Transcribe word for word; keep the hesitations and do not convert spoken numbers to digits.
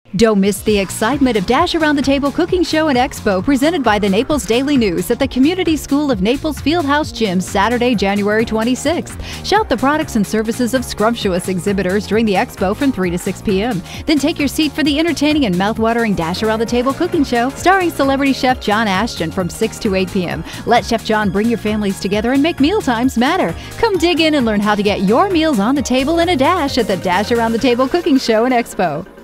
Don't miss the excitement of Dash Around the Table Cooking Show and Expo presented by the Naples Daily News at the Community School of Naples Fieldhouse Gym Saturday, January twenty-sixth. Shout the products and services of scrumptious exhibitors during the expo from three to six p m Then take your seat for the entertaining and mouthwatering Dash Around the Table Cooking Show starring celebrity chef John Ashton from six to eight p m Let Chef John bring your families together and make meal times matter. Come dig in and learn how to get your meals on the table in a dash at the Dash Around the Table Cooking Show and Expo.